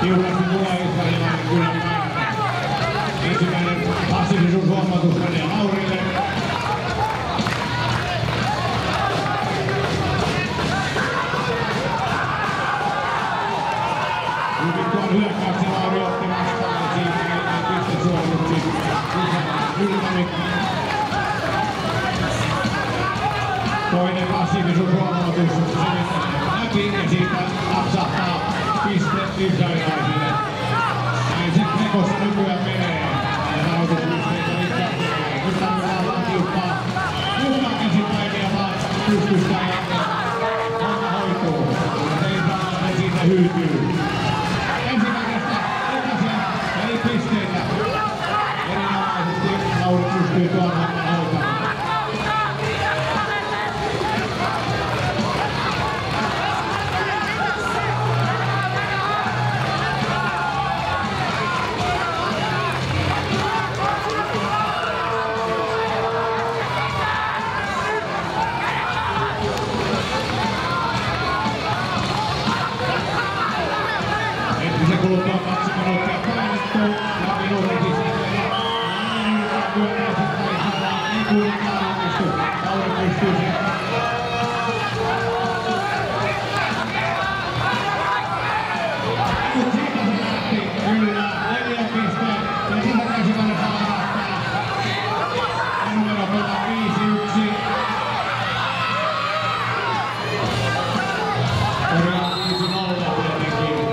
Tiukasti tulee israelilainen kyllä päästä. Ensimmäinen passiivisuushuomautus menee Laurille. Hyvin tuon hyökkäyksen Lauri otti vastaan ja siitä ei pistesuorituksia yltänyt. Toinen passiivisuushuomautus läpi ja siitä napsahtaa piste israelilaisille. Näin se tekossa nykyään menee. Ja nautuspisteitä liikkaakseen. Nyt tarvitaan vaan tiukkaa käsipäiviä vaan pystystä ja homma hoituu. Ja se israelilainen siitä hyytyy. Ensimmäisestä takaisin ei pisteitä. Erinomaisesti Lauri pystyy tuon homman hoitamaan. Kuluttua 2 minuuttia painettu ja minuutin sisällä. Näin työnnäisistä ei saada, ei kuitenkaan onnistu. Lauri pystyy sen. Mut siitä se lähti. Kyllä, 4 pisteen. Ja sitä käsipäinen saa lähtää. Numero pelaa 5-1. Korjaa 5-0 tietenkin.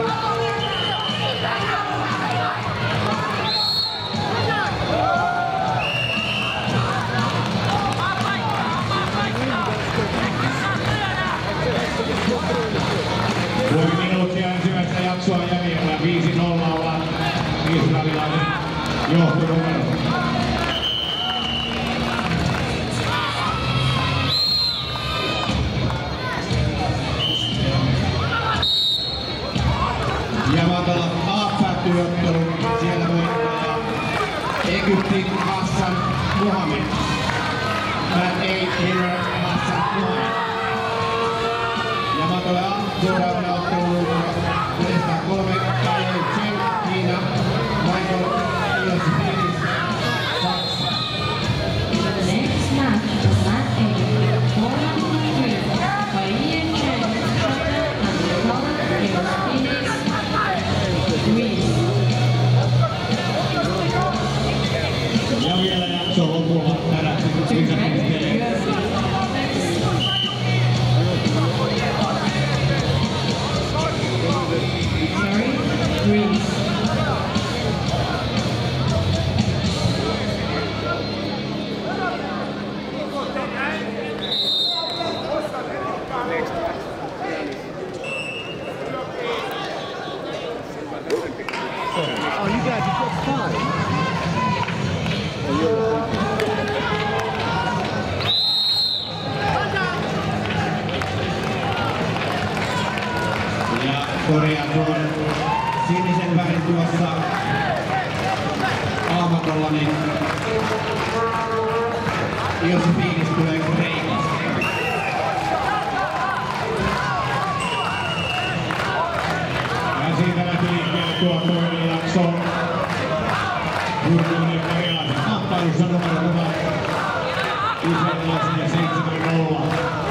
Puoli minuuttia ensimmäistä jaksoa jäljellä. 5-0 ollaan israelilainen johtonumero. Jamatalla taas päättyy ottelu. Siellä voittaja Egyptin Hassan Muhammed. Matt 8 Hiller Hassan Muhammed. Jamatolle seuraavana otteluun yhdessä 3 Kyle Chen, Kiina, Michael Iospidis, Saksa. The next match of Mat 8, 403, Kyle Chen, Japan, and Michael Iospidis, Greece. Ja vielä jakso lopulla tärähti lisäpisteelle. Greece. Oh, you guys are just fine. Ja Korea tuon sinisen värin tuossa aamatolla, niin Iospidis tulee Kreikasta. Ja siitä lähti liikkeelle tuo toinen jakso. Hurtuun ja karjalaisen kamppailussa numero 1. Israelilaisille 7-0.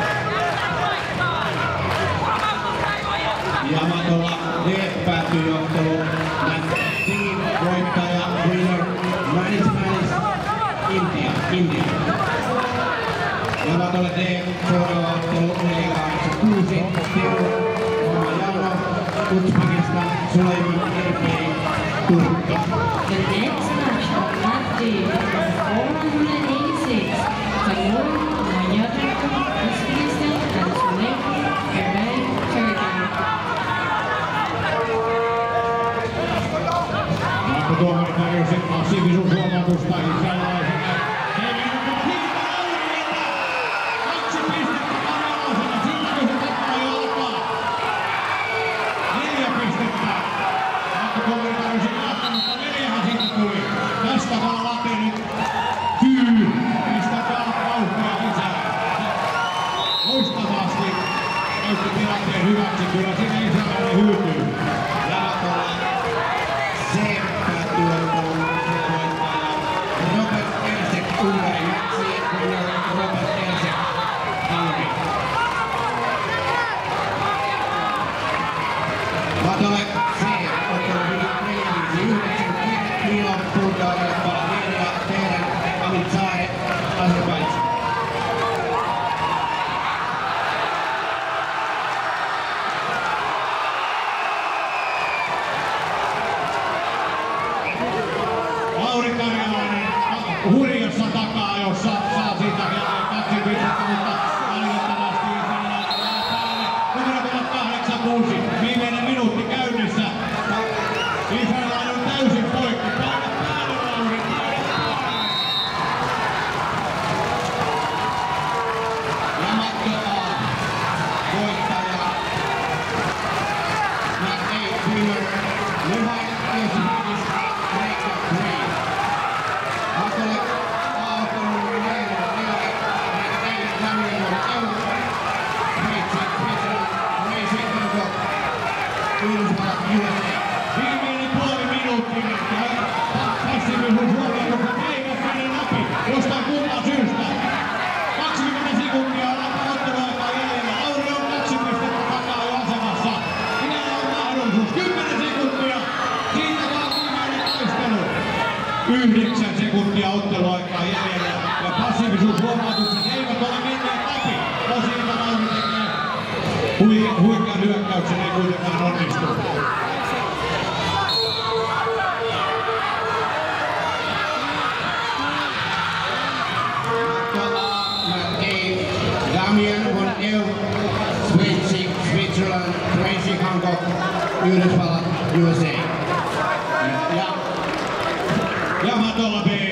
Jamatolla D päättyy ottelu. Team voittaja winner Manis India. Jamatolle D seuraava ottelu 4-8-6. Teru Mahajano Uzbekistan Suleiman Erpei Turkki. The next match of Mat 8 is 486, Timur Mahajano, Uzbekistan, and Suleiman Erpei Turkey. Tuomari tarjosi massiivisuushuomautusta israelilaisille. He menivät siitä Laurille. 2 pistettä karjalaiselle. Siitä kun se takaa jo alkaa. 4 pistettä. Tuomari tarjosi jatkanutta 4 siitä tuli. Tästä vaan late nyt kyy. Pistäkää vauhtia sisään. Loistavasti käytti tilanteen hyväksi. Kyllä siinä israelilainen hyytyy. Jamatolla Lauri Karjalainen hurjassa takaa, jossa saa siitä jälleen 2 pistettä, mutta valitettavasti numero 8-6. Viimeinen minuutti käynnissä. Israel on täysin poikki. Paikat päälle, Lauri. Ja Matto A. Voittaja. Matt 8 winner. Lehai Josipidis. Breaker 3. Mattolle A-ottelun numero 4. Daniel Euro. Yhdysvallat USA. Viimeinen puoli minuuttia. Passiivisuus huomioon, eivät mene läpi. Jostain kumman syystä. 20 sekuntia otteluaikaa jäljellä. Lauri on 2 pistettä takaa jo asemassa. Vielä on mahdollisuus. 10 sekuntia. Siitä vaan viimeinen taistelu. 9 sekuntia otteluaikaa jäljellä. Ja passiivisuushuomautukset eivät ole menneet läpi. Siitä Lauri tekee huikean hyökkäyksen, ei kuitenkaan onnistu. Damien von Eu, Switzerland, Tracy Hancock, Yhdysvallat, USA. Ja Matolla B.